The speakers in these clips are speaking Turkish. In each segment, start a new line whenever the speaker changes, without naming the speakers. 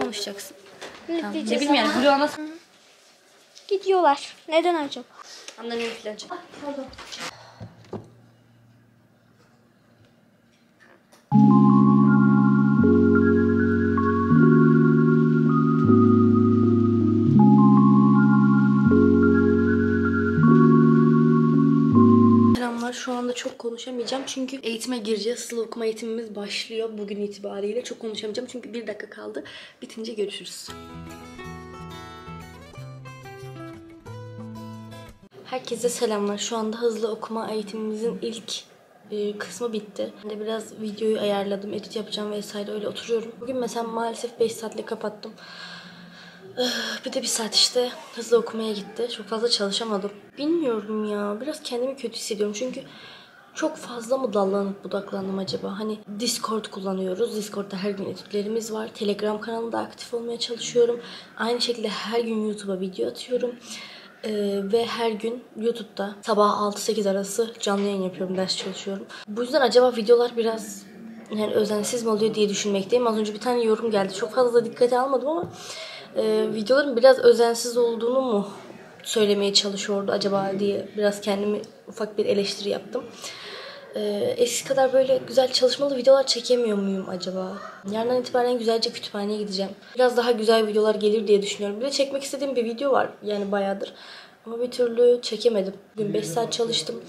konuşacaksın?
Tamam.
Ne bileyim yani. Vlog'a nasıl?
Gidiyorlar. Neden acaba?
Annenin falan çek.
Pardon.
Selamlar. Şu anda çok konuşamayacağım çünkü eğitime gireceğiz. Sıla okuma eğitimimiz başlıyor bugün itibariyle. Çok konuşamayacağım çünkü 1 dakika kaldı. Bitince görüşürüz. Herkese selamlar. Şu anda hızlı okuma eğitimimizin ilk kısmı bitti. Ben de biraz videoyu ayarladım. Edit yapacağım vesaire, öyle oturuyorum. Bugün mesela maalesef 5 saatle kapattım. Bir de 1 saat işte hızlı okumaya gitti. Çok fazla çalışamadım. Bilmiyorum ya. Biraz kendimi kötü hissediyorum. Çünkü çok fazla mı dallanıp budaklandım acaba? Hani Discord kullanıyoruz. Discord'da her gün etütlerimiz var. Telegram kanalında aktif olmaya çalışıyorum. Aynı şekilde her gün YouTube'a video atıyorum. Ve her gün YouTube'da sabah 6-8 arası canlı yayın yapıyorum. Ders çalışıyorum. Bu yüzden acaba videolar biraz yani özensiz mi oluyor diye düşünmekteyim. Az önce bir tane yorum geldi. Çok fazla da dikkate almadım ama videoların biraz özensiz olduğunu mu söylemeye çalışıyordu acaba diye biraz kendimi ufak bir eleştiri yaptım. Eski kadar böyle güzel çalışmalı videolar çekemiyor muyum acaba? Yarından itibaren güzelce kütüphaneye gideceğim. Biraz daha güzel videolar gelir diye düşünüyorum. Bir de çekmek istediğim bir video var yani bayağıdır. Ama bir türlü çekemedim. Bugün 5 saat çalıştım.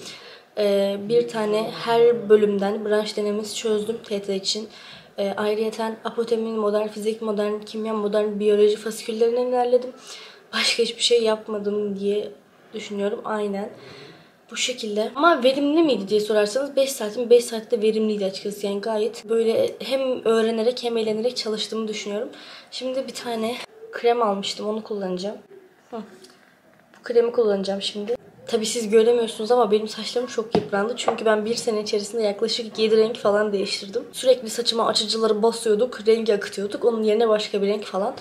Bir tane her bölümden branş denemesi çözdüm TET için. Ayrıyeten apotemin, modern fizik, modern kimya, modern biyoloji fasiküllerinden ilerledim. Başka hiçbir şey yapmadım diye düşünüyorum. Aynen. Bu şekilde. Ama verimli miydi diye sorarsanız 5 saatim 5 saatte verimliydi açıkçası. Yani gayet böyle hem öğrenerek hem eğlenerek çalıştığımı düşünüyorum. Şimdi bir tane krem almıştım. Onu kullanacağım. Bu kremi kullanacağım şimdi. Tabii siz göremiyorsunuz ama benim saçlarım çok yıprandı. Çünkü ben 1 sene içerisinde yaklaşık 7 renk falan değiştirdim. Sürekli saçıma açıcıları basıyorduk, rengi akıtıyorduk. Onun yerine başka bir renk falan.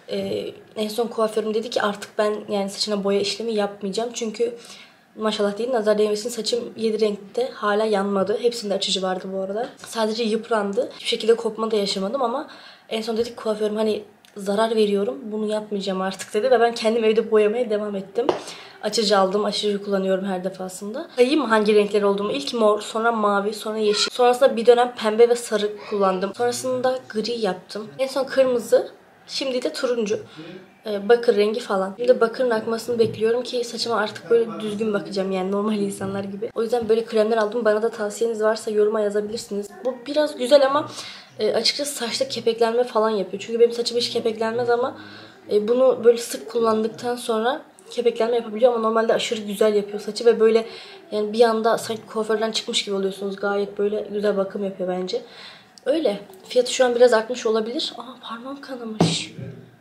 En son kuaförüm dedi ki artık ben yani saçına boya işlemi yapmayacağım. Çünkü maşallah değil, nazar değmesin, saçım 7 renkte hala yanmadı. Hepsinde açıcı vardı bu arada. Sadece yıprandı. Hiçbir şekilde kopma da yaşamadım ama en son dedik kuaförüm hani zarar veriyorum, bunu yapmayacağım artık dedi ve ben kendim evde boyamaya devam ettim. Açıcı aldım. Açıcı kullanıyorum her defasında. Sayayım mı hangi renkler olduğumu? İlk mor, sonra mavi, sonra yeşil. Sonrasında bir dönem pembe ve sarı kullandım. Sonrasında gri yaptım. En son kırmızı. Şimdi de turuncu. Bakır rengi falan. Şimdi bakırın akmasını bekliyorum ki saçıma artık böyle düzgün bakacağım yani normal insanlar gibi. O yüzden böyle kremler aldım. Bana da tavsiyeniz varsa yoruma yazabilirsiniz. Bu biraz güzel ama açıkçası saçta kepeklenme falan yapıyor. Çünkü benim saçım hiç kepeklenmez ama bunu böyle sık kullandıktan sonra kepeklenme yapabiliyor ama normalde aşırı güzel yapıyor saçı ve böyle yani bir anda sanki kuaförden çıkmış gibi oluyorsunuz. Gayet böyle güzel bakım yapıyor bence. Öyle. Fiyatı şu an biraz artmış olabilir. Aa, parmağım kanamış.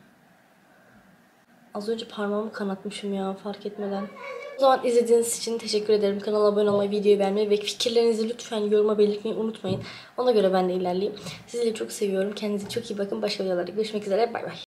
Az önce parmağımı kanatmışım ya fark etmeden. O zaman izlediğiniz için teşekkür ederim. Kanala abone olmayı, videoyu beğenmeyi ve fikirlerinizi lütfen yoruma belirtmeyi unutmayın. Ona göre ben de ilerleyeyim. Sizleri çok seviyorum. Kendinize çok iyi bakın. Başka videolarda görüşmek üzere. Bay bay.